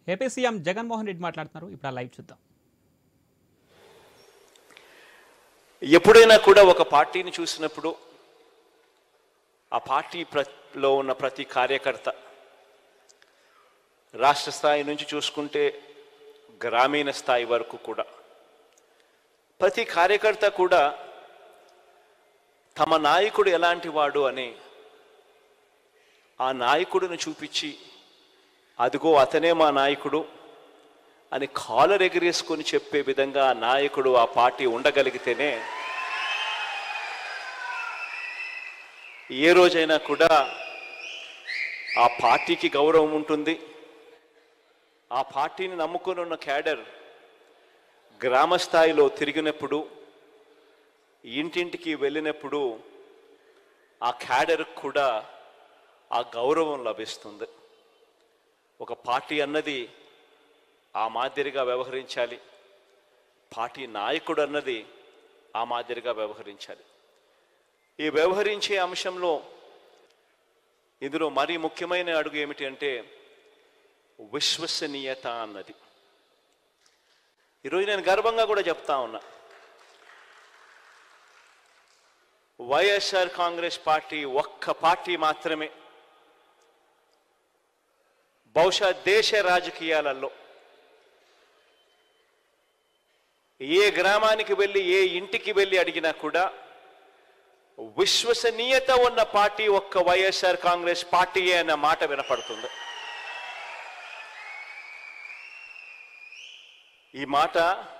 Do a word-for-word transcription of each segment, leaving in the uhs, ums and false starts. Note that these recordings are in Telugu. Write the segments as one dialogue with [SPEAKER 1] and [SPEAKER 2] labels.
[SPEAKER 1] ఏపీ సీఎం జగన్మోహన్ రెడ్డి మాట్లాడుతున్నారు. ఇప్పుడు ఆ లైవ్ చూద్దాం.
[SPEAKER 2] ఎప్పుడైనా కూడా ఒక పార్టీని చూసినప్పుడు ఆ పార్టీలో ఉన్న ప్రతి కార్యకర్త, రాష్ట్ర స్థాయి నుంచి చూసుకుంటే గ్రామీణ స్థాయి వరకు కూడా ప్రతి కార్యకర్త కూడా తమ నాయకుడు ఎలాంటి వాడు అని ఆ నాయకుడిని చూపించి, అదిగో అతనే మా నాయకుడు అని కాలర్ ఎగిరేసుకొని చెప్పే విధంగా ఆ నాయకుడు, ఆ పార్టీ ఉండగలిగితేనే ఏ రోజైనా కూడా ఆ పార్టీకి గౌరవం ఉంటుంది. ఆ పార్టీని నమ్ముకొని ఉన్న క్యాడర్ గ్రామ స్థాయిలో తిరిగినప్పుడు, ఇంటింటికి వెళ్ళినప్పుడు ఆ క్యాడర్కి కూడా ఆ గౌరవం లభిస్తుంది. ఒక పార్టీ అన్నది ఆ మాదిరిగా వ్యవహరించాలి, పార్టీ నాయకుడు అన్నది ఆ మాదిరిగా వ్యవహరించాలి. ఈ వ్యవహరించే అంశంలో ఇందులో మరీ ముఖ్యమైన అడుగు ఏమిటి అంటే విశ్వసనీయత అన్నది. ఈరోజు నేను గర్వంగా కూడా చెప్తా ఉన్నా, వైఎస్ఆర్ కాంగ్రెస్ పార్టీ ఒక్క పార్టీ మాత్రమే బహుశా దేశ రాజకీయాలలో ఏ గ్రామానికి వెళ్ళి, ఏ ఇంటికి వెళ్ళి అడిగినా కూడా విశ్వసనీయత ఉన్న పార్టీ ఒక్క వైఎస్ఆర్ కాంగ్రెస్ పార్టీయే అన్న మాట వినపడుతుంది. ఈ మాట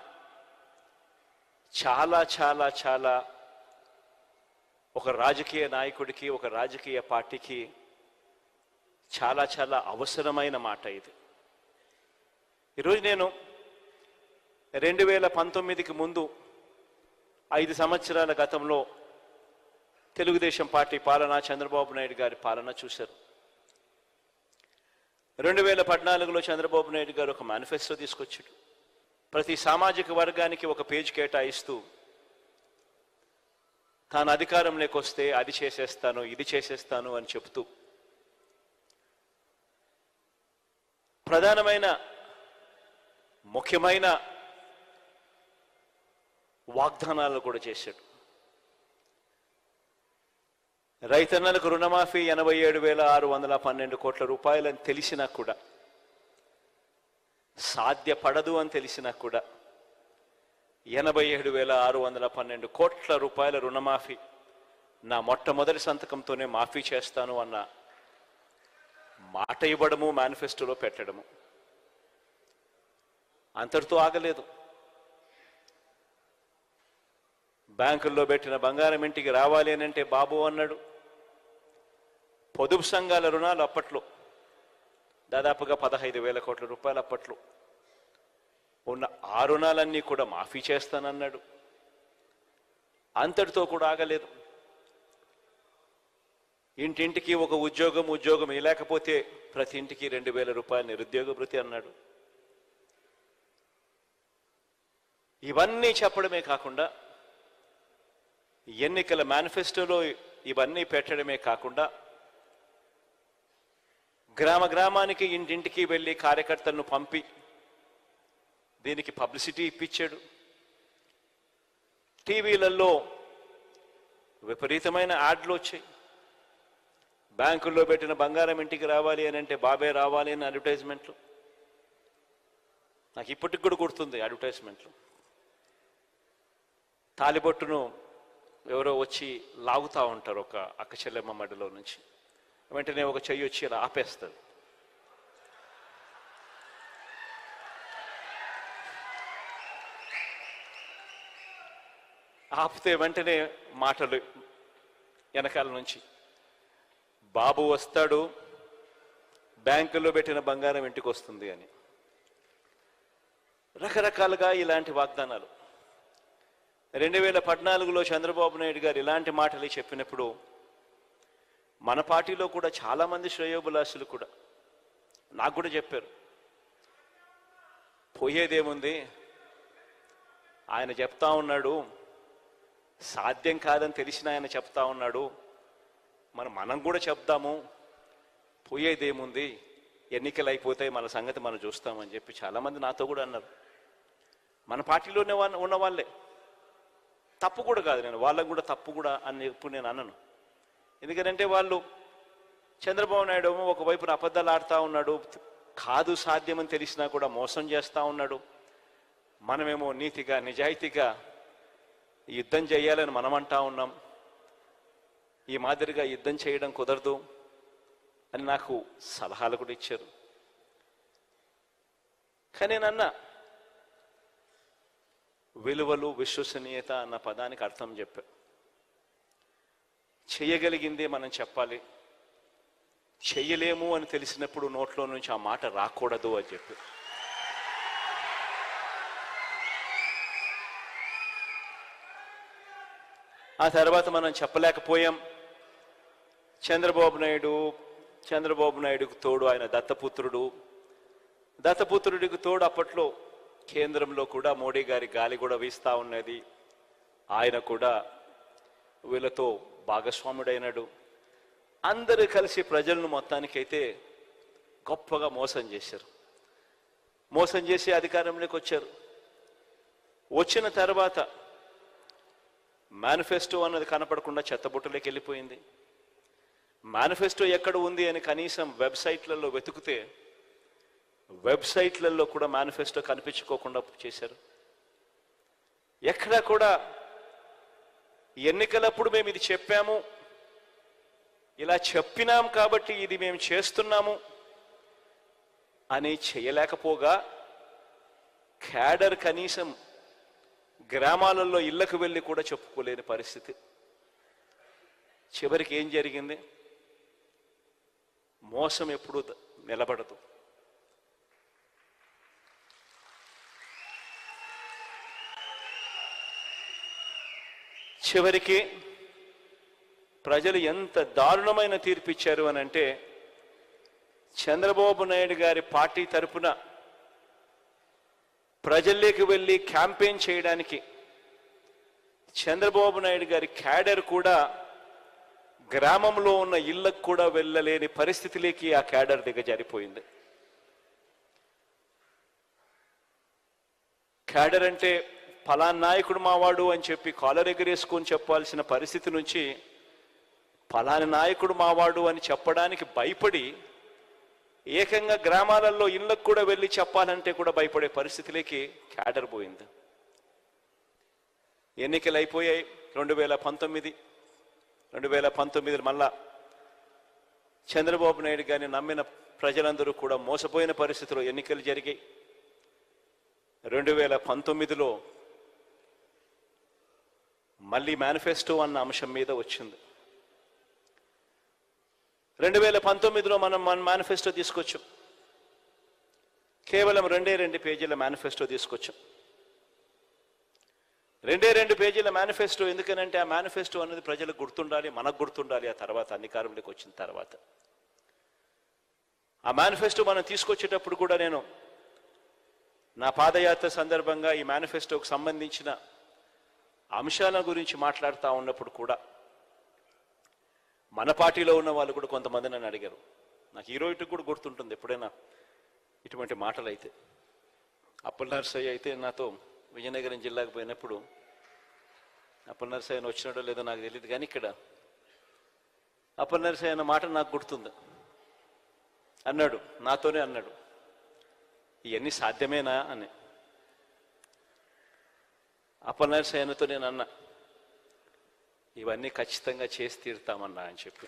[SPEAKER 2] చాలా చాలా చాలా ఒక రాజకీయ నాయకుడికి, ఒక రాజకీయ పార్టీకి చాలా చాలా అవసరమైన మాట ఇది. ఈరోజు నేను రెండు వేల పంతొమ్మిదికి ముందు ఐదు సంవత్సరాల గతంలో తెలుగుదేశం పార్టీ పాలన, చంద్రబాబు నాయుడు గారి పాలన చూశారు. రెండు వేల పద్నాలుగులో చంద్రబాబు నాయుడు గారు ఒక మేనిఫెస్టో తీసుకొచ్చాడు. ప్రతి సామాజిక వర్గానికి ఒక పేజ్ కేటాయిస్తూ తాను అధికారంలోకి వస్తే అది చేసేస్తాను, ఇది చేసేస్తాను అని చెప్తూ ప్రధానమైన ముఖ్యమైన వాగ్దానాలు కూడా చేశాడు. రైతన్నలకు రుణమాఫీ ఎనభై ఏడు వేల ఆరు వందల పన్నెండు కోట్ల రూపాయలని తెలిసినా కూడా, సాధ్యపడదు అని తెలిసినా కూడా ఎనభై ఏడు వేల ఆరు వందల పన్నెండు కోట్ల రూపాయల రుణమాఫీ నా మొట్టమొదటి సంతకంతోనే మాఫీ చేస్తాను అన్న మాట ఇవ్వడము, మేనిఫెస్టోలో పెట్టడము. అంతటితో ఆగలేదు. బ్యాంకుల్లో పెట్టిన బంగారం ఇంటికి రావాలి అని అంటే బాబు అన్నాడు. పొదుపు సంఘాల రుణాలు అప్పట్లో దాదాపుగా పదహైదు వేల కోట్ల రూపాయలు అప్పట్లో ఉన్న ఆ రుణాలన్నీ కూడా మాఫీ చేస్తానన్నాడు. అంతటితో కూడా ఆగలేదు. ఇంటింటికి ఒక ఉద్యోగం, ఉద్యోగం లేకపోతే ప్రతి ఇంటికి రెండు వేల రూపాయల నిరుద్యోగ భృతి అన్నాడు. ఇవన్నీ చెప్పడమే కాకుండా, ఎన్నికల మేనిఫెస్టోలో ఇవన్నీ పెట్టడమే కాకుండా, గ్రామ గ్రామానికి, ఇంటింటికి వెళ్ళి కార్యకర్తలను పంపి దీనికి పబ్లిసిటీ ఇప్పించాడు. టీవీలలో విపరీతమైన యాడ్లు వచ్చాయి. బ్యాంకుల్లో పెట్టిన బంగారం ఇంటికి రావాలి అని అంటే బాబే రావాలి అని అడ్వర్టైజ్మెంట్లు. నాకు ఇప్పటికి కూడా గుర్తుంది అడ్వర్టైజ్మెంట్లు. తాలిబొట్టును ఎవరో వచ్చి లాగుతూ ఉంటారు ఒక అక్క చెల్లెమ్మ మడిలో నుంచి, వెంటనే ఒక చెయ్యి వచ్చి ఇలా ఆపేస్తారు. ఆపితే వెంటనే మాటలు వెనకాల నుంచి, బాబు వస్తాడు, బ్యాంకుల్లో పెట్టిన బంగారం ఇంటికి వస్తుంది అని. రకరకాలుగా ఇలాంటి వాగ్దానాలు. రెండు వేల పద్నాలుగులో చంద్రబాబు నాయుడు గారు ఇలాంటి మాటలు చెప్పినప్పుడు మన పార్టీలో కూడా చాలామంది శ్రేయోభిలాషులు కూడా నాకు కూడా చెప్పారు, పోయేదేముంది, ఆయన చెప్తా ఉన్నాడు, సాధ్యం కాదని తెలిసిన ఆయన చెప్తా ఉన్నాడు, మనం మనం కూడా చెప్దాము, పోయేదేముంది, ఎన్నికలు అయిపోతాయి, మన సంగతి మనం చూస్తామని చెప్పి చాలామంది నాతో కూడా అన్నారు. మన పార్టీలోనే ఉన్న వాళ్ళే. తప్పు కూడా కాదు, నేను వాళ్ళకు కూడా తప్పు కూడా అని ఇప్పుడు నేను అన్నను. ఎందుకంటే వాళ్ళు చంద్రబాబు నాయుడు ఏమో ఒకవైపున అబద్ధాలు ఆడుతూ ఉన్నాడు, కాదు సాధ్యమని తెలిసినా కూడా మోసం చేస్తూ ఉన్నాడు. మనమేమో నీతిగా నిజాయితీగా యుద్ధం చేయాలని మనం అంటా ఉన్నాం. ఈ మాదిరిగా యుద్ధం చేయడం కుదరదు అని నాకు సలహాలు కూడా ఇచ్చారు. కానీ నేను అన్నా, విలువలు విశ్వసనీయత అన్న పదానికి అర్థం చెప్పా. చేయగలిగిందే మనం చెప్పాలి, చెయ్యలేము అని తెలిసినప్పుడు నోట్లో నుంచి ఆ మాట రాకూడదు అని చెప్పి. ఆ తర్వాత మనం చెప్పలేకపోయాం. చంద్రబాబు నాయుడు చంద్రబాబు నాయుడుకు తోడు ఆయన దత్తపుత్రుడు, దత్తపుత్రుడికి తోడు అప్పట్లో కేంద్రంలో కూడా మోడీ గారి గాలి కూడా వీస్తూ ఉన్నది. ఆయన కూడా వీళ్ళతో భాగస్వాముడైనాడు. అందరూ కలిసి ప్రజలను మొత్తానికైతే గొప్పగా మోసం చేశారు. మోసం చేసి అధికారంలోకి వచ్చారు. వచ్చిన తర్వాత మేనిఫెస్టో అన్నది కనపడకుండా చెత్తబుట్టలోకి వెళ్ళిపోయింది. మేనిఫెస్టో ఎక్కడ ఉంది అని కనీసం వెబ్సైట్లలో వెతుకుతే వెబ్సైట్లలో కూడా మేనిఫెస్టో కనిపించుకోకుండా చేశారు. ఎక్కడా కూడా ఎన్నికలప్పుడు మేము ఇది చెప్పాము, ఇలా చెప్పినాం కాబట్టి ఇది మేము చేస్తున్నాము అని చేయలేకపోగా క్యాడర్ కనీసం గ్రామాలలో ఇళ్లకు వెళ్ళి కూడా చెప్పుకోలేని పరిస్థితి. చివరికి ఏం జరిగింది? మోసం ఎప్పుడూ నిలబడదు. చివరికి ప్రజలు ఎంత దారుణమైన తీర్పు ఇచ్చారు అని అంటే, చంద్రబాబు నాయుడు గారి పార్టీ తరపున ప్రజల్లోకి వెళ్ళి క్యాంపెయిన్ చేయడానికి చంద్రబాబు నాయుడు గారి క్యాడర్ కూడా గ్రామంలో ఉన్న ఇళ్లకు కూడా వెళ్ళలేని పరిస్థితిలోకి ఆ క్యాడర్ దిగజారిపోయింది. క్యాడర్ అంటే ఫలానా నాయకుడు మావాడు అని చెప్పి కాలర్ ఎగరేసుకొని చెప్పాల్సిన పరిస్థితి నుంచి ఫలాని నాయకుడు మావాడు అని చెప్పడానికి భయపడి ఏకంగా గ్రామాలలో ఇళ్లకు కూడా వెళ్ళి చెప్పాలంటే కూడా భయపడే పరిస్థితిలోకి క్యాడర్ పోయింది. ఎన్నికలు అయిపోయాయి. రెండు వేల పంతొమ్మిది రెండు వేల పంతొమ్మిది మళ్ళా చంద్రబాబు నాయుడు గారిని నమ్మిన ప్రజలందరూ కూడా మోసపోయిన పరిస్థితిలో ఎన్నికలు జరిగాయి. రెండు వేల పంతొమ్మిదిలో మళ్ళీ మేనిఫెస్టో అన్న అంశం మీద వచ్చింది. రెండు వేల పంతొమ్మిదిలో మనం మన మేనిఫెస్టో తీసుకొచ్చాం. కేవలం రెండే రెండు పేజీల మేనిఫెస్టో తీసుకొచ్చాం. రెండే రెండు పేజీల మేనిఫెస్టో. ఎందుకనంటే ఆ మేనిఫెస్టో అనేది ప్రజలకు గుర్తుండాలి, మనకు గుర్తుండాలి. ఆ తర్వాత అధికారంలోకి వచ్చిన తర్వాత ఆ మేనిఫెస్టో మనం తీసుకొచ్చేటప్పుడు కూడా నేను నా పాదయాత్ర సందర్భంగా ఈ మేనిఫెస్టోకు సంబంధించిన అంశాల గురించి మాట్లాడుతూ ఉన్నప్పుడు కూడా మన పార్టీలో ఉన్న వాళ్ళు కూడా కొంతమంది నన్ను అడిగారు. నాకు ఈ రోజుకి కూడా గుర్తుంటుంది ఎప్పుడైనా ఇటువంటి మాటలు అయితే. అప్పల్ నర్సయ్య అయితే నాతో విజయనగరం జిల్లాకు పోయినప్పుడు, అప్పల్ నర్సయ్యను వచ్చినాడో లేదో నాకు తెలియదు, కానీ ఇక్కడ అప్పల్ నర్సయ్య అన్న మాట నాకు గుర్తుంది. అన్నాడు, నాతోనే అన్నాడు, ఇవన్నీ సాధ్యమేనా అని. అప్పల్ నర్సయ్యతో నేను అన్నా, ఇవన్నీ ఖచ్చితంగా చేసి తీరుతామన్నా అని చెప్పి.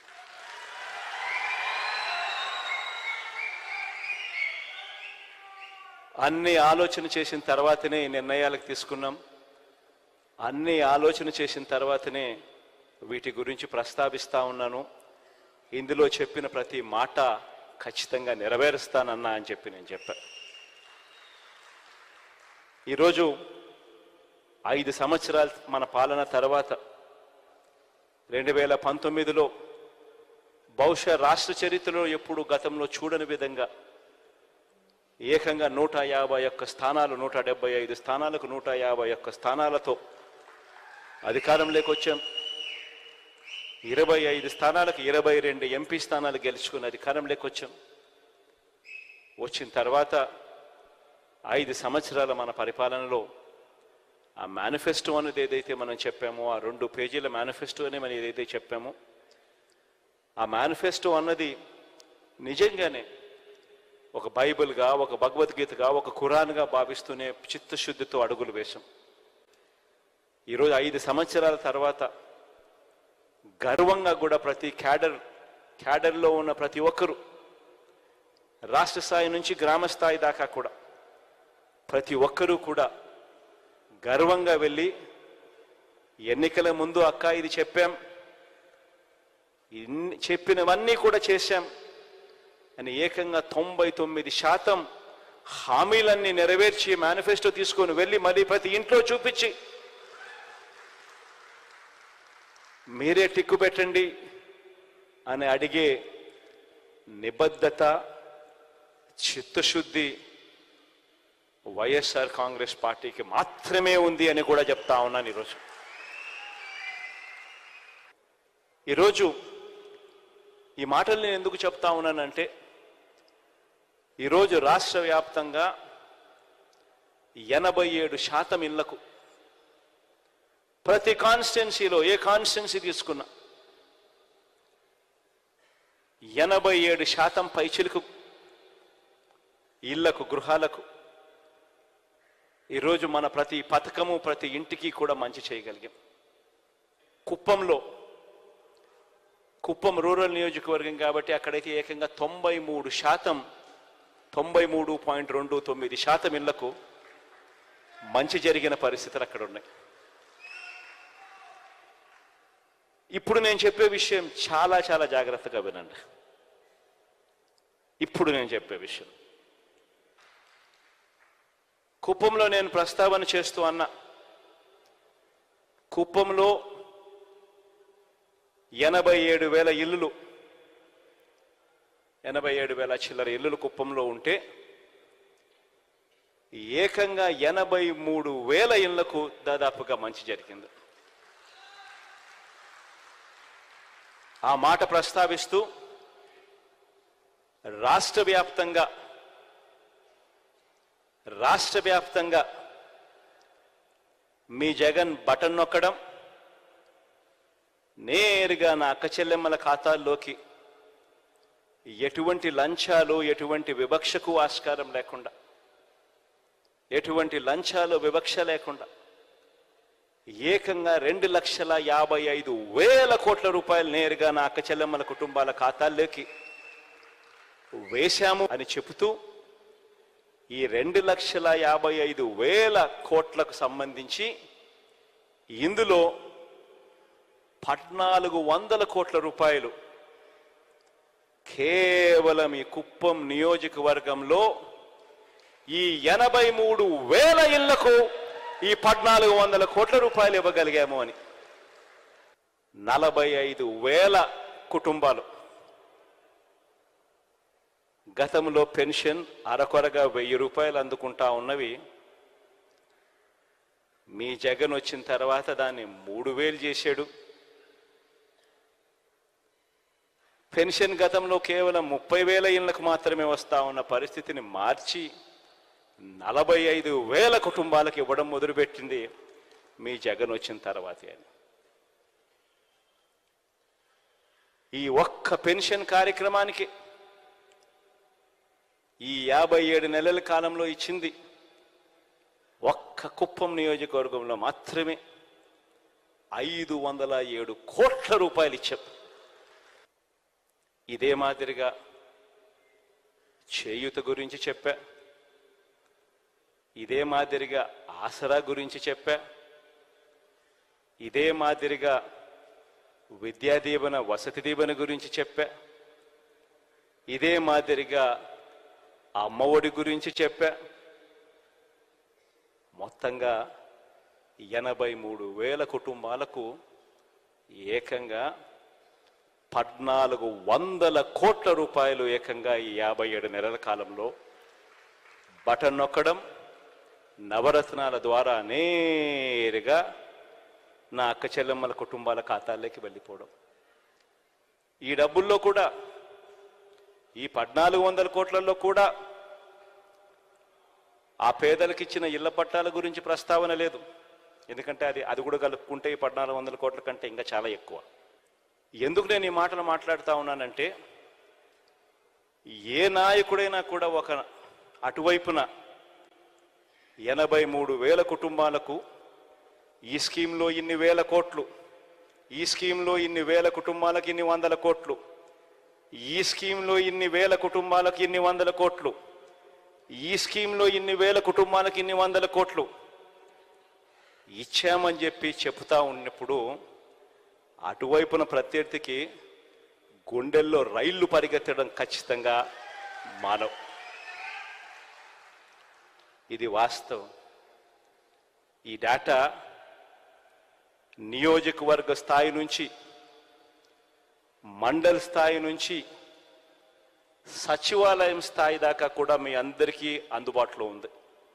[SPEAKER 2] అన్ని ఆలోచన చేసిన తర్వాతనే ఈ నిర్ణయాలకు తీసుకున్నాం. అన్ని ఆలోచన చేసిన తర్వాతనే వీటి గురించి ప్రస్తావిస్తా ఉన్నాను. ఇందులో చెప్పిన ప్రతి మాట ఖచ్చితంగా నెరవేరుస్తానన్నా అని చెప్పి నేను చెప్పా. ఈరోజు ఐదు సంవత్సరాల మన పాలన తర్వాత రెండు వేల పంతొమ్మిదిలో బహుశా రాష్ట్ర చరిత్రలో ఎప్పుడు గతంలో చూడని విధంగా ఏకంగా నూట యాభై ఒక్క స్థానాలు నూట డెబ్బై ఐదు స్థానాలకు నూట యాభై ఒక్క స్థానాలతో అధికారంలోకి వచ్చాం. ఇరవై ఐదు స్థానాలకు ఇరవై రెండు ఎంపీ స్థానాలు గెలుచుకుని అధికారంలోకి వచ్చాం. వచ్చిన తర్వాత ఐదు సంవత్సరాల మన పరిపాలనలో ఆ మేనిఫెస్టో అనేది ఏదైతే మనం చెప్పామో, ఆ రెండు పేజీల మేనిఫెస్టో అని మనం ఏదైతే చెప్పామో, ఆ మేనిఫెస్టో అన్నది నిజంగానే ఒక బైబిల్గా, ఒక భగవద్గీతగా, ఒక ఖురాన్గా భావిస్తూనే చిత్తశుద్ధితో అడుగులు వేశాం. ఈరోజు ఐదు సంవత్సరాల తర్వాత గర్వంగా కూడా ప్రతి క్యాడర్ క్యాడర్లో ఉన్న ప్రతి ఒక్కరూ, రాష్ట్ర స్థాయి నుంచి గ్రామ స్థాయి దాకా కూడా ప్రతి ఒక్కరూ కూడా గర్వంగా వెళ్ళి ఎన్నికల ముందు అక్క ఇది చెప్పాం, చెప్పినవన్నీ కూడా చేశాం అని ఏకంగా తొంభై తొమ్మిది శాతం హామీలన్నీ నెరవేర్చి మేనిఫెస్టో తీసుకొని వెళ్ళి మళ్ళీ ప్రతి ఇంట్లో చూపించి మీరే టిక్కు పెట్టండి అని అడిగే నిబద్ధత, చిత్తశుద్ధి వైఎస్ఆర్ కాంగ్రెస్ పార్టీకి మాత్రమే ఉంది అని కూడా చెప్తా ఉన్నాను. ఈరోజు ఈరోజు ఈ మాటలు నేను ఎందుకు చెప్తా ఉన్నానంటే, ఈరోజు రాష్ట్ర వ్యాప్తంగా ఎనభై ఏడు శాతం ఇళ్లకు, ప్రతి కాన్స్టిట్యున్సీలో ఏ కాన్స్టిట్యున్సీ తీసుకున్నా ఎనభై ఏడు శాతం పైచిలకు ఇళ్లకు, గృహాలకు ఈరోజు మన ప్రతి పథకము ప్రతి ఇంటికి కూడా మంచి చేయగలిగాం. కుప్పంలో, కుప్పం రూరల్ నియోజకవర్గం కాబట్టి అక్కడైతే ఏకంగా తొంభై మూడు శాతం తొంభై మూడు పాయింట్ రెండు తొమ్మిది శాతం ఇళ్లకు మంచి జరిగిన పరిస్థితులు అక్కడ ఉన్నాయి. ఇప్పుడు నేను చెప్పే విషయం చాలా చాలా జాగ్రత్తగా వినండి. ఇప్పుడు నేను చెప్పే విషయం కుప్పంలో నేను ప్రస్తావన చేస్తూ అన్నా, కుప్పంలో ఎనభై ఏడు వేల ఇల్లులు ఎనభై ఏడు వేల చిల్లర ఇల్లులు కుప్పంలో ఉంటే ఏకంగా ఎనభై మూడు వేల ఇళ్లకు దాదాపుగా మంచి జరిగింది. ఆ మాట ప్రస్తావిస్తూ రాష్ట్ర వ్యాప్తంగా రాష్ట్ర వ్యాప్తంగా మీ జగన్ బటన్ నొక్కడం, నేరుగా నా అక్క చెల్లెమ్మల ఖాతాల్లోకి ఎటువంటి లంచాలు, ఎటువంటి వివక్షకు ఆస్కారం లేకుండా, ఎటువంటి లంచాలు వివక్ష లేకుండా ఏకంగా రెండు లక్షల యాభై ఐదు వేల కోట్ల రూపాయలు నేరుగా నా అక్క చెల్లెమ్మల కుటుంబాల ఖాతాల్లోకి వేశాము అని చెబుతూ, ఈ రెండు లక్షల యాభై ఐదు వేల కోట్లకు సంబంధించి ఇందులో పద్నాలుగు వందల కోట్ల రూపాయలు కేవలం ఈ కుప్పం నియోజకవర్గంలో ఈ ఎనభై మూడు వేల ఇళ్లకు ఈ పద్నాలుగు వందల కోట్ల రూపాయలు ఇవ్వగలిగాము అని. నలభై ఐదు వేల కుటుంబాలు గతంలో పెన్షన్ అరకొరగా వెయ్యి రూపాయలు అందుకుంటా ఉన్నవి, మీ జగన్ వచ్చిన తర్వాత దాన్ని మూడు వేలు చేశాడు. పెన్షన్ గతంలో కేవలం ముప్పై వేల ఇళ్లకు మాత్రమే వస్తా ఉన్న పరిస్థితిని మార్చి నలభై ఐదు వేల కుటుంబాలకు ఇవ్వడం మొదలుపెట్టింది మీ జగన్ వచ్చిన తర్వాతే అని. ఈ ఒక్క పెన్షన్ కార్యక్రమానికి ఈ యాభై ఏడు నెలల కాలంలో ఇచ్చింది ఒక్క కుప్పం నియోజకవర్గంలో మాత్రమే ఐదు వందల ఏడు కోట్ల రూపాయలు ఇచ్చాం. ఇదే మాదిరిగా చేయూత గురించి చెప్పా, ఇదే మాదిరిగా ఆసరా గురించి చెప్పా, ఇదే మాదిరిగా విద్యా దీవెన, వసతి దీవెన గురించి చెప్పా, ఇదే మాదిరిగా అమ్మఒడి గురించి చెప్పా. మొత్తంగా ఎనభై మూడు వేల కుటుంబాలకు ఏకంగా పద్నాలుగు వందల కోట్ల రూపాయలు ఏకంగా ఈ యాభై ఏడు నెలల కాలంలో బటన్ నొక్కడం, నవరత్నాల ద్వారా నేరుగా నా అక్క చెల్లెమ్మల కుటుంబాల ఖాతాల్లోకి వెళ్ళిపోవడం. ఈ డబ్బుల్లో కూడా, ఈ పద్నాలుగు వందల కోట్లలో కూడా ఆ పేదలకు ఇచ్చిన ఇళ్ల పట్టాల గురించి ప్రస్తావన లేదు. ఎందుకంటే అది అది కూడా కలుపుకుంటే ఈ పద్నాలుగు వందల కోట్ల కంటే ఇంకా చాలా ఎక్కువ. ఎందుకు నేను ఈ మాటలు మాట్లాడుతూ ఉన్నానంటే, ఏ నాయకుడైనా కూడా ఒక అటువైపున ఎనభై మూడు వేల కుటుంబాలకు ఈ స్కీమ్లో ఇన్ని వేల కోట్లు, ఈ స్కీమ్లో ఇన్ని వేల కుటుంబాలకు ఇన్ని వందల కోట్లు, ఈ స్కీమ్లో ఇన్ని వేల కుటుంబాలకు ఇన్ని వందల కోట్లు, ఈ స్కీమ్లో ఇన్ని వేల కుటుంబాలకు ఇన్ని వందల కోట్లు ఇచ్చామని చెప్పి చెప్తా ఉన్నప్పుడు అటువైపున ప్రత్యర్థికి గుండెల్లో రైళ్లు పరిగెత్తడం ఖచ్చితంగా మానవ్. ఇది వాస్తవం. ఈ డేటా నియోజకవర్గ స్థాయి నుంచి, మండల్ స్థాయి నుంచి, సచివాలయం స్థాయి దాకా కూడా మీ అందరికీ అందుబాటులో ఉంది.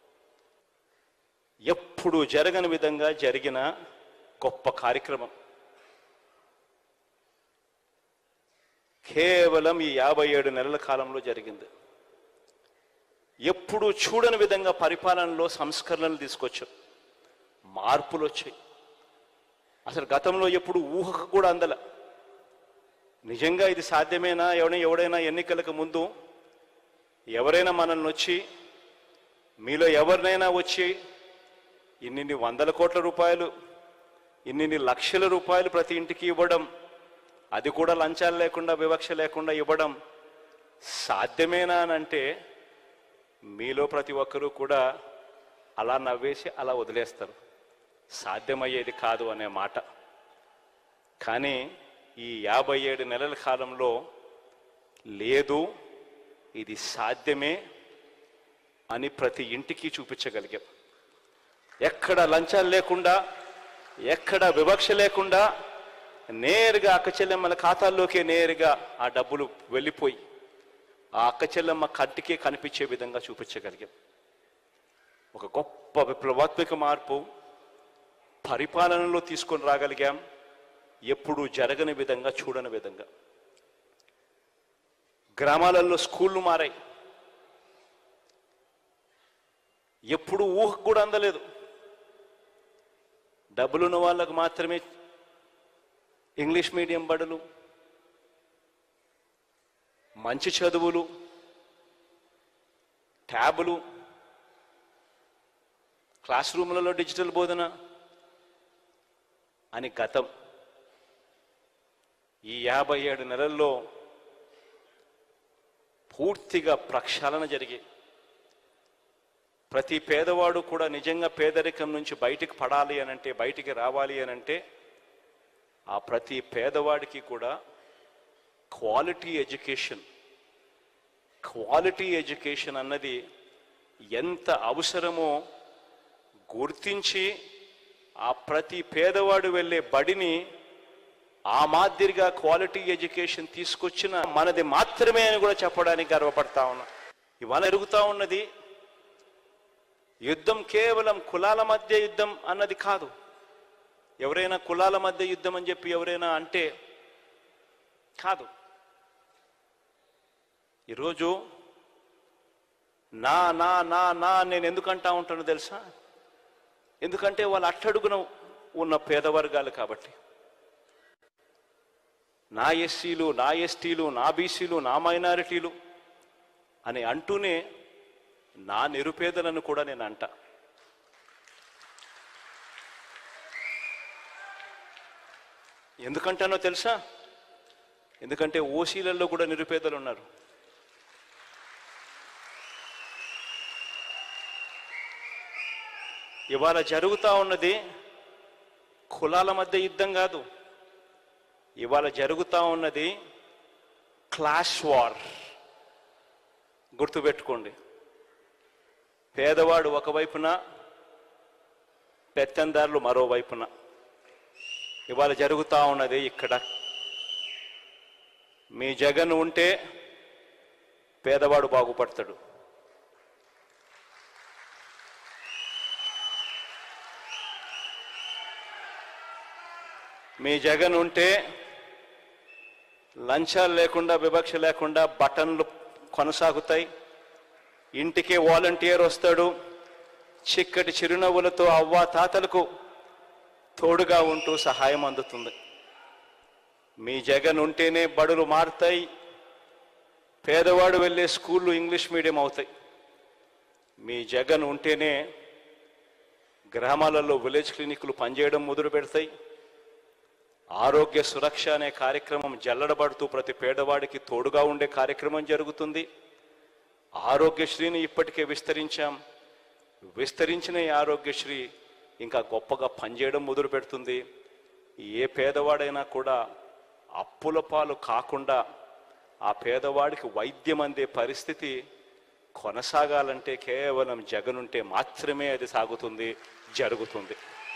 [SPEAKER 2] ఎప్పుడు జరగని విధంగా జరిగిన గొప్ప కార్యక్రమం కేవలం ఈ యాభై ఏడు నెలల కాలంలో జరిగింది. ఎప్పుడు చూడని విధంగా పరిపాలనలో సంస్కరణలు తీసుకొచ్చాం, మార్పులు వచ్చాయి. అసలు గతంలో ఎప్పుడు ఊహకు కూడా అందల. నిజంగా ఇది సాధ్యమేనా? ఎవరైనా ఎవడైనా ఎన్నికలకు ముందు ఎవరైనా మనల్ని వచ్చి, మీలో ఎవరినైనా వచ్చి ఇన్నిన్ని వందల కోట్ల రూపాయలు, ఇన్నిన్ని లక్షల రూపాయలు ప్రతి ఇంటికి ఇవ్వడం, అది కూడా లంచాలు లేకుండా, వివక్ష లేకుండా ఇవ్వడం సాధ్యమేనా అని అంటే మీలో ప్రతి ఒక్కరూ కూడా అలా నవ్వేసి అలా వదిలేస్తారు, సాధ్యమయ్యేది కాదు అనే మాట. కానీ ఈ యాభై ఏడు నెలల కాలంలో లేదు, ఇది సాధ్యమే అని ప్రతి ఇంటికి చూపించగలిగాం. ఎక్కడ లంచాలు లేకుండా, ఎక్కడ వివక్ష లేకుండా నేరుగా అక్క చెల్లెమ్మల ఖాతాల్లోకే నేరుగా ఆ డబ్బులు వెళ్ళిపోయి ఆ అక్క చెల్లెమ్మ కంటికే కనిపించే విధంగా చూపించగలిగాం. ఒక గొప్ప విప్లవాత్మక మార్పు పరిపాలనలో తీసుకొని రాగలిగాం. ఎప్పుడు జరగని విధంగా, చూడని విధంగా. గ్రామాలలో స్కూళ్ళు మారాయి. ఎప్పుడు ఊహకు కూడా అందలేదు. డబ్బులున్న వాళ్ళకు మాత్రమే ఇంగ్లీష్ మీడియం బడులు, మంచి చదువులు, ట్యాబులు, క్లాస్ రూమ్లలో డిజిటల్ బోధన అని గతం. ఈ యాభై ఏడు నెలల్లో పూర్తిగా ప్రక్షాళన జరిగి ప్రతి పేదవాడు కూడా నిజంగా పేదరికం నుంచి బయటికి పడాలి అనంటే, బయటికి రావాలి అనంటే ఆ ప్రతి పేదవాడికి కూడా క్వాలిటీ ఎడ్యుకేషన్ క్వాలిటీ ఎడ్యుకేషన్ అన్నది ఎంత అవసరమో గుర్తించి ఆ ప్రతి పేదవాడు వెళ్ళే బడిని ఆ మాదిరిగా క్వాలిటీ ఎడ్యుకేషన్ తీసుకొచ్చిన మనది మాత్రమే అని కూడా చెప్పడానికి గర్వపడతా ఉన్నా. ఇవాళ జరుగుతూ ఉన్నది యుద్ధం కేవలం కులాల మధ్య యుద్ధం అన్నది కాదు. ఎవరైనా కులాల మధ్య యుద్ధం అని చెప్పి ఎవరైనా అంటే కాదు. ఈరోజు నా నా నా నా నేను ఎందుకంటా ఉంటానో తెలుసా? ఎందుకంటే వాళ్ళు అట్టడుగున ఉన్న పేదవర్గాలు కాబట్టి. నా ఎస్సీలు, నా ఎస్టీలు, నా బీసీలు, నా మైనారిటీలు అని అంటూనే నా నిరుపేదలను కూడా నేను అంట. ఎందుకంటానో తెలుసా? ఎందుకంటే ఓసీలలో కూడా నిరుపేదలు ఉన్నారు. ఇవాళ జరుగుతూ ఉన్నది కులాల మధ్య యుద్ధం కాదు. ఇవాళ జరుగుతూ ఉన్నది క్లాష్ వార్. గుర్తుపెట్టుకోండి. పేదవాడు ఒకవైపున, పెత్తందారులు మరోవైపున. ఇవాళ జరుగుతూ ఉన్నది ఇక్కడ. మీ జగన్ ఉంటే పేదవాడు బాగుపడతాడు. మీ జగన్ ఉంటే లంచాలు లేకుండా, వివక్ష లేకుండా బటన్లు కొనసాగుతాయి. ఇంటికే వాలంటీర్ వస్తాడు. చిక్కటి చిరునవ్వులతో అవ్వా తాతలకు తోడుగా ఉంటూ సహాయం అందుతుంది. మీ జగన్ ఉంటేనే బడులు మారుతాయి, పేదవాడు వెళ్ళే స్కూళ్ళు ఇంగ్లీష్ మీడియం అవుతాయి. మీ జగన్ ఉంటేనే గ్రామాలలో విలేజ్ క్లినిక్లు పనిచేయడం మొదలు పెడతాయి. ఆరోగ్య సురక్ష అనే కార్యక్రమం జల్లడబడుతూ ప్రతి పేదవాడికి తోడుగా ఉండే కార్యక్రమం జరుగుతుంది. ఆరోగ్యశ్రీని ఇప్పటికే విస్తరించాం. విస్తరించిన ఈ ఆరోగ్యశ్రీ ఇంకా గొప్పగా పనిచేయడం మొదలు పెడుతుంది. ఏ పేదవాడైనా కూడా అప్పుల పాలు కాకుండా ఆ పేదవాడికి వైద్యం అందే పరిస్థితి కొనసాగాలంటే కేవలం జగన్ ఉంటే మాత్రమే అది సాగుతుంది, జరుగుతుంది.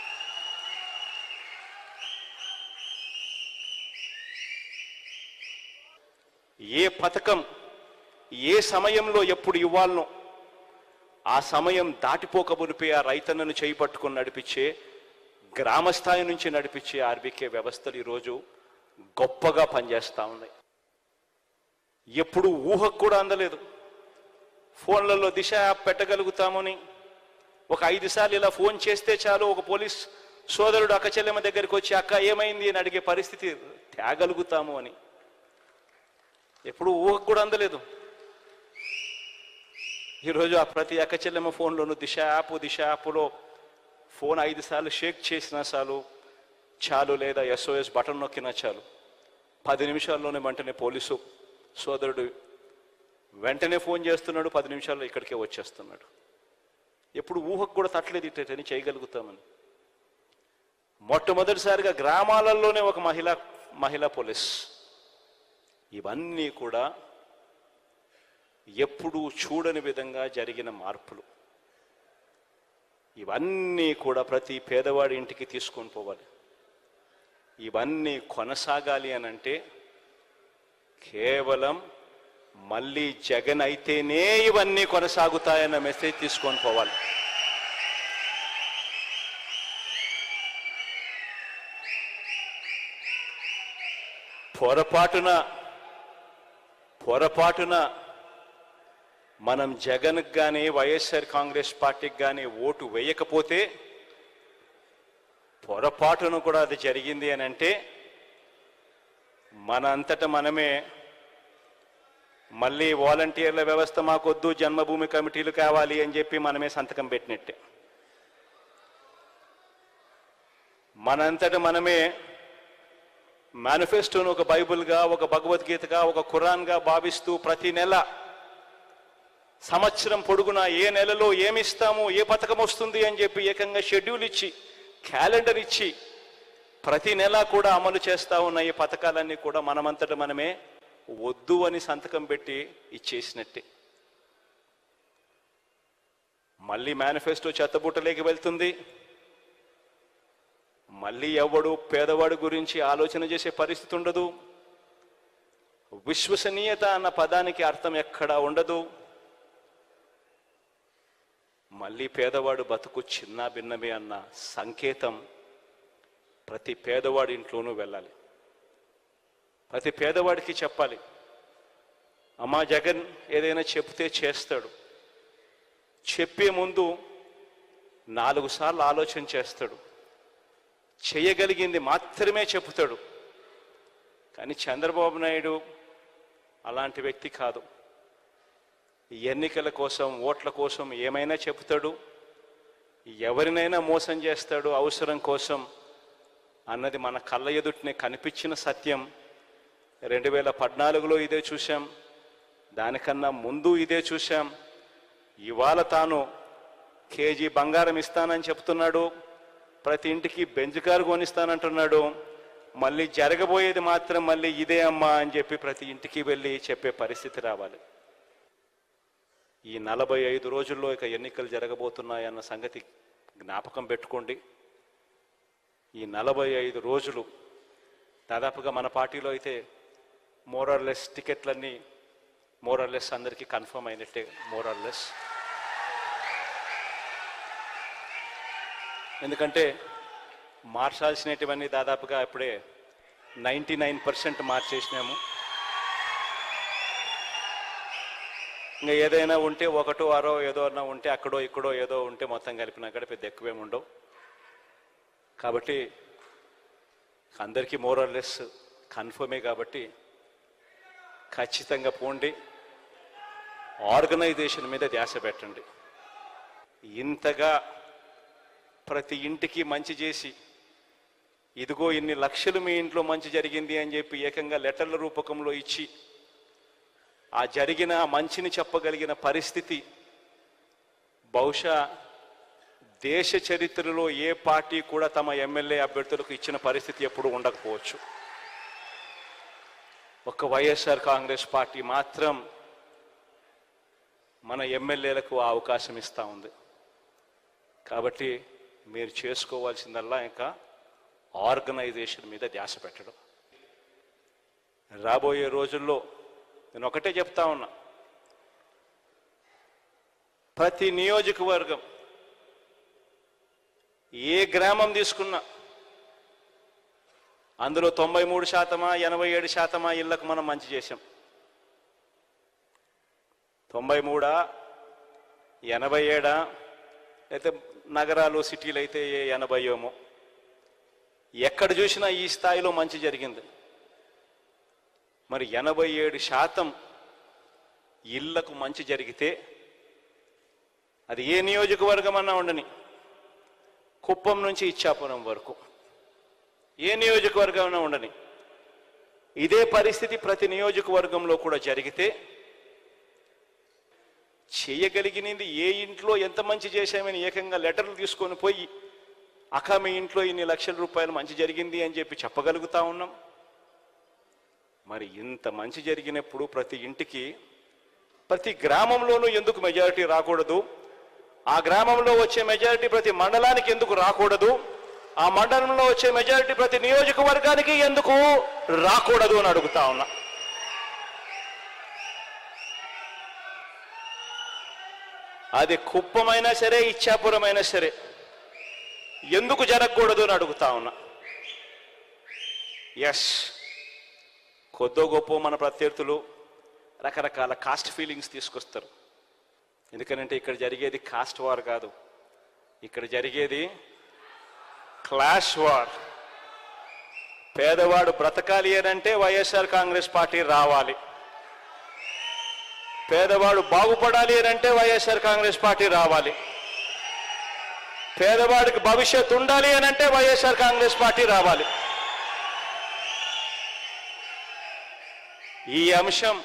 [SPEAKER 2] ఏ పథకం ఏ సమయంలో ఎప్పుడు ఇవ్వాలనో ఆ సమయం దాటిపోక మునిపే ఆ రైతన్నను చేయి పట్టుకొని నడిపించే, గ్రామస్థాయి నుంచి నడిపించే ఆర్బీకే వ్యవస్థలు ఈరోజు గొప్పగా పనిచేస్తూ ఉన్నాయి. ఎప్పుడు ఊహకు కూడా అందలేదు. ఫోన్లలో దిశ యాప్ పెట్టగలుగుతామని ఒక ఐదు సార్లు ఇలా ఫోన్ చేస్తే చాలు ఒక పోలీస్ సోదరుడు అక్క చెల్లెమ్మ దగ్గరికి వచ్చి అక్క ఏమైంది అని అడిగే పరిస్థితి తేగలుగుతాము అని ఎప్పుడు ఊహకు కూడా అందలేదు. ఈరోజు ఆ ప్రతి అక్క చెల్లెమ్మ ఫోన్లోనూ దిశ యాప్ దిశ యాప్లో ఫోన్ ఐదు సార్లు షేక్ చేసినా చాలు చాలు లేదా ఎస్ఓఎస్ బటన్ నొక్కినా చాలు పది నిమిషాల్లోనే వెంటనే పోలీసు సోదరుడు వెంటనే ఫోన్ చేస్తున్నాడు, పది నిమిషాల్లో ఇక్కడికే వచ్చేస్తున్నాడు. ఎప్పుడు ఊహకు కూడా తట్టలేదు ఇట్టని చేయగలుగుతామని. మొట్టమొదటిసారిగా గ్రామాలలోనే ఒక మహిళా మహిళా పోలీస్. ఇవన్నీ కూడా ఎప్పుడూ చూడని విధంగా జరిగిన మార్పులు. ఇవన్నీ కూడా ప్రతి పేదవాడి ఇంటికి తీసుకొని పోవాలి. ఇవన్నీ కొనసాగాలి అనంటే కేవలం మళ్ళీ జగన్ అయితేనే ఇవన్నీ కొనసాగుతాయన్న మెసేజ్ తీసుకొని పోవాలి. పొరపాటున పొరపాటున మనం జగన్కి కానీ వైఎస్ఆర్ కాంగ్రెస్ పార్టీకి కానీ ఓటు వేయకపోతే పొరపాటును కూడా అది జరిగింది అని అంటే మన అంతటా మనమే మళ్ళీ వాలంటీర్ల వ్యవస్థ మాకొద్దు, జన్మభూమి కమిటీలు కావాలి అని చెప్పి మనమే సంతకం పెట్టినట్టే. మనంతట మనమే మేనిఫెస్టోను ఒక బైబిల్గా, ఒక భగవద్గీతగా, ఒక ఖురాన్గా భావిస్తూ ప్రతి నెల సంవత్సరం పొడుగునా ఏ నెలలో ఏమిస్తాము, ఏ పథకం వస్తుంది అని చెప్పి ఏకంగా షెడ్యూల్ ఇచ్చి క్యాలెండర్ ఇచ్చి ప్రతి నెల కూడా అమలు చేస్తూ ఉన్న ఈ పథకాలన్నీ కూడా మనమంతట మనమే వద్దు అని సంతకం పెట్టి ఇచ్చేసినట్టే. మళ్ళీ మేనిఫెస్టో చెత్తబుట్టలేకి వెళ్తుంది. మళ్ళీ ఎవడు పేదవాడి గురించి ఆలోచన చేసే పరిస్థితి ఉండదు. విశ్వసనీయత అన్న పదానికి అర్థం ఎక్కడా ఉండదు. మళ్ళీ పేదవాడు బతుకు చిన్న భిన్నమే అన్న సంకేతం ప్రతి పేదవాడి ఇంట్లోనూ వెళ్ళాలి. ప్రతి పేదవాడికి చెప్పాలి, అమ్మా జగన్ ఏదైనా చెప్తే చేస్తాడు. చెప్పే ముందు నాలుగు సార్లు ఆలోచన చేస్తాడు. చేయగలిగింది మాత్రమే చెబుతాడు. కానీ చంద్రబాబు నాయుడు అలాంటి వ్యక్తి కాదు. ఎన్నికల కోసం, ఓట్ల కోసం ఏమైనా చెబుతాడు, ఎవరినైనా మోసం చేస్తాడు అవసరం కోసం అన్నది మన కళ్ళ ఎదుటనే కనిపించిన సత్యం. రెండు వేల పద్నాలుగులో ఇదే చూశాం, దానికన్నా ముందు ఇదే చూశాం. ఇవాళ తాను కేజీ బంగారం ఇస్తానని చెప్తున్నాడు, ప్రతి ఇంటికి బెంజ్ కారు కొనిస్తానంటున్నాడు. మళ్ళీ జరగబోయేది మాత్రం మళ్ళీ ఇదే అమ్మా అని చెప్పి ప్రతి ఇంటికి వెళ్ళి చెప్పే పరిస్థితి రావాలి. ఈ నలభై ఐదు రోజుల్లో ఇక ఎన్నికలు జరగబోతున్నాయన్న సంగతి జ్ఞాపకం పెట్టుకోండి. ఈ నలభై ఐదు రోజులు దాదాపుగా మన పార్టీలో అయితే మోరర్లెస్ టికెట్లన్నీ మోరర్లెస్ అందరికీ కన్ఫర్మ్ అయినట్టే. మోరర్లెస్ ఎందుకంటే మార్చాల్సినటువన్నీ దాదాపుగా ఇప్పుడే నైంటీ నైన్ పర్సెంట్ మార్చేసినాము. ఇంకా ఏదైనా ఉంటే ఒకటో అరో ఏదో అన్నా ఉంటే అక్కడో ఇక్కడో ఏదో ఉంటే మొత్తం కలిపినా కూడా పెద్ద ఎక్కువేమి ఉండవు. కాబట్టి అందరికీ మోరల్లెస్ కన్ఫర్మే. కాబట్టి ఖచ్చితంగా పోండి, ఆర్గనైజేషన్ మీద ధ్యాస పెట్టండి. ఇంతగా ప్రతి ఇంటికి మంచి చేసి ఇదిగో ఇన్ని లక్షలు మీ ఇంట్లో మంచి జరిగింది అని చెప్పి ఏకంగా లెటర్ల రూపకంలో ఇచ్చి ఆ జరిగిన మంచిని చెప్పగలిగిన పరిస్థితి బహుశా దేశ చరిత్రలో ఏ పార్టీ కూడా తమ ఎమ్మెల్యే అభ్యర్థులకు ఇచ్చిన పరిస్థితి ఎప్పుడూ ఉండకపోవచ్చు. ఒక వైఎస్ఆర్ కాంగ్రెస్ పార్టీ మాత్రం మన ఎమ్మెల్యేలకు ఆ అవకాశం ఇస్తూ ఉంది. కాబట్టి మీరు చేసుకోవాల్సిందల్లా ఇంకా ఆర్గనైజేషన్ మీద ధ్యాస పెట్టడం. రాబోయే రోజుల్లో నేను ఒకటే చెప్తా ఉన్నా, ప్రతి నియోజకవర్గం ఏ గ్రామం తీసుకున్నా అందులో తొంభై మూడు శాతమా ఎనభై ఏడు శాతమా ఇళ్లకు మనం మంచి చేశాం. తొంభై మూడా ఎనభై ఏడా అయితే నగరాలు సిటీలు అయితే ఎనభై ఏమో, ఎక్కడ చూసినా ఈ స్థాయిలో మంచి జరిగింది. మరి ఎనభై ఏడు శాతం ఇళ్లకు మంచి జరిగితే అది ఏ నియోజకవర్గం అన్నా ఉండని, కుప్పం నుంచి ఇచ్చాపురం వరకు ఏ నియోజకవర్గం అన్నా ఉండని, ఇదే పరిస్థితి ప్రతి నియోజకవర్గంలో కూడా జరిగితే చేయగలిగినది ఏ ఇంట్లో ఎంత మంచి చేశామని ఏకంగా లెటర్లు తీసుకొని పోయి అక్క మీ ఇంట్లో ఇన్ని లక్షల రూపాయలు మంచి జరిగింది అని చెప్పి చెప్పగలుగుతా ఉన్నాం. మరి ఇంత మంచి జరిగినప్పుడు ప్రతి ఇంటికి ప్రతి గ్రామంలోనూ ఎందుకు మెజారిటీ రాకూడదు? ఆ గ్రామంలో వచ్చే మెజారిటీ ప్రతి మండలానికి ఎందుకు రాకూడదు? ఆ మండలంలో వచ్చే మెజారిటీ ప్రతి నియోజకవర్గానికి ఎందుకు రాకూడదు అని అడుగుతా ఉన్నా. అది కుప్పమైనా సరే ఇచ్చాపురమైనా సరే ఎందుకు జరగకూడదు అని అడుగుతా ఉన్నా. ఎస్, కొద్దో గొప్ప మన ప్రత్యర్థులు రకరకాల కాస్ట్ ఫీలింగ్స్ తీసుకొస్తారు. ఎందుకంటే ఇక్కడ జరిగేది కాస్ట్ వార్ కాదు, ఇక్కడ జరిగేది క్లాష్ వార్. పేదవాడు బ్రతకాలి అంటే వైఎస్ఆర్ కాంగ్రెస్ పార్టీ రావాలి, పేదవాడు బాగుపడాలి అంటే వైఎస్ఆర్ కాంగ్రెస్ పార్టీ రావాలి, పేదవాడికి భవిష్యత్తు ఉండాలి అని అంటే వైఎస్ఆర్ కాంగ్రెస్ పార్టీ రావాలి. ఈ అంశం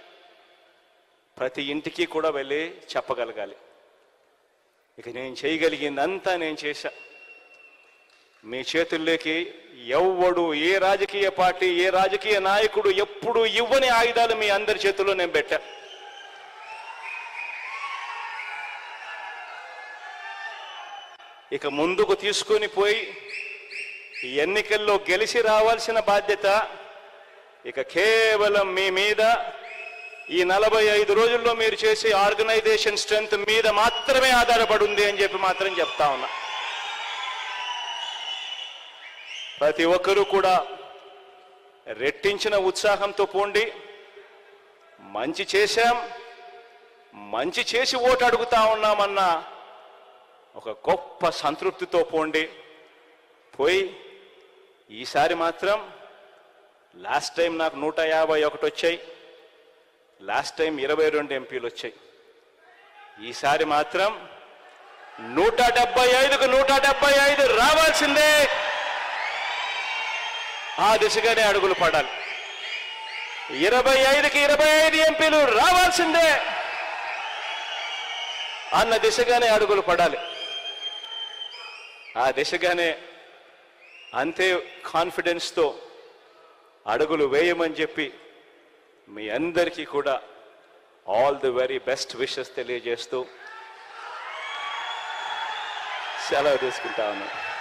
[SPEAKER 2] ప్రతి ఇంటికి కూడా వెళ్ళి చెప్పగలగాలి. ఇక నేను చేయగలిగిందంతా నేను చేశా. మీ చేతుల్లోకి ఎవ్వడు, ఏ రాజకీయ పార్టీ, ఏ రాజకీయ నాయకుడు ఎప్పుడు ఇవ్వని ఆయుధాలు మీ అందరి చేతుల్లో నేను పెట్టా. ఇక ముందుకు తీసుకొని పోయి ఎన్నికల్లో గెలిచి రావాల్సిన బాధ్యత ఇక కేవలం మీ మీద, ఈ నలభై ఐదు రోజుల్లో మీరు చేసే ఆర్గనైజేషన్ స్ట్రెంగ్త్ మీద మాత్రమే ఆధారపడి ఉంది అని చెప్పి మాత్రం చెప్తా ఉన్నా. ప్రతి ఒక్కరూ కూడా రెట్టించిన ఉత్సాహంతో పోండి. మంచి చేశాం, మంచి చేసి ఓటు అడుగుతా ఉన్నామన్న ఒక గొప్ప సంతృప్తితో పోండి. పోయి ఈసారి మాత్రం లాస్ట్ టైం నాకు నూట యాభై ఒకటి వచ్చాయి, లాస్ట్ టైం ఇరవై రెండు ఎంపీలు వచ్చాయి. ఈసారి మాత్రం నూట డెబ్బై ఐదుకు నూట డెబ్బై ఐదు రావాల్సిందే. ఆ దిశగానే అడుగులు పడాలి. ఇరవై ఐదుకి ఇరవై ఐదు ఎంపీలు రావాల్సిందే అన్న దిశగానే అడుగులు పడాలి. ఆ దిశగానే అంతే కాన్ఫిడెన్స్తో అడుగులు వేయమని చెప్పి మీ అందరికీ కూడా all the very best wishes తెలియజేస్తూ సెలవు తీసుకుంటా ఉన్నాను.